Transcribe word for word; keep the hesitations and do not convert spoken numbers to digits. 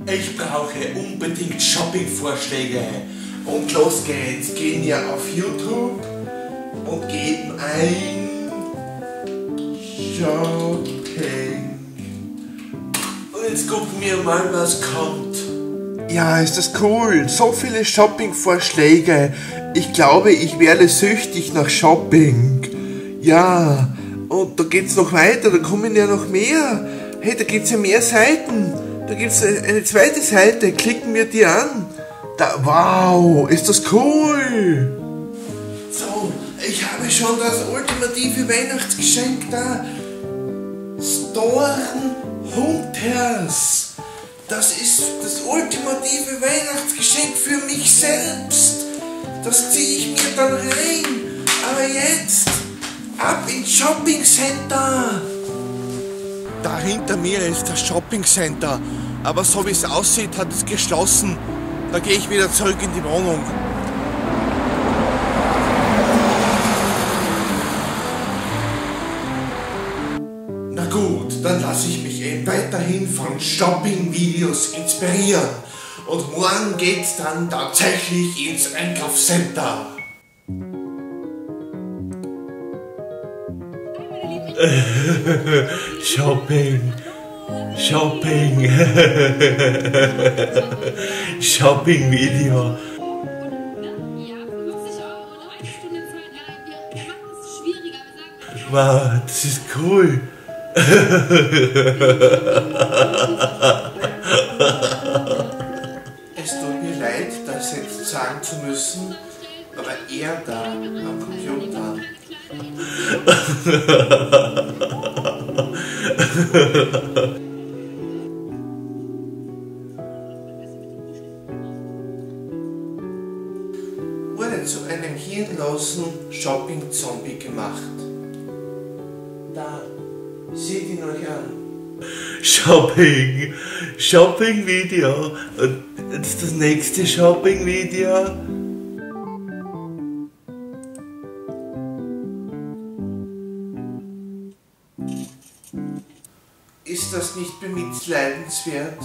Ich brauche unbedingt Shopping-Vorschläge. Und los geht's. Gehen wir auf YouTube und geben ein Shopping. Und jetzt gucken wir mal, was kommt. Ja, ist das cool. So viele Shopping-Vorschläge. Ich glaube, ich werde süchtig nach Shopping. Ja, und da geht's noch weiter, da kommen ja noch mehr. Hey, da gibt's ja mehr Seiten. Da gibt's eine zweite Seite. Klicken wir die an. Da, wow, ist das cool. So, ich habe schon das ultimative Weihnachtsgeschenk da. Storen Hunters. Das ist das ultimative Weihnachtsgeschenk für mich selbst. Das ziehe ich mir dann rein. Aber jetzt ab ins Shopping Center. Da hinter mir ist das Shopping Center. Aber so wie es aussieht, hat es geschlossen. Da gehe ich wieder zurück in die Wohnung. Na gut, dann lasse ich mich eben weiterhin von Shopping-Videos inspirieren. Und morgen geht's dann tatsächlich ins Einkaufscenter. Shopping, Shopping, Shopping-Video. Wow, das ist cool. Es tut mir leid, das jetzt sagen zu müssen, aber er da am Computer. Wurde zu einem hirnlosen Shopping-Zombie gemacht. Da, seht ihn euch an. Shopping, Shopping-Video. Und jetzt das nächste Shopping-Video. Ist das nicht bemitleidenswert?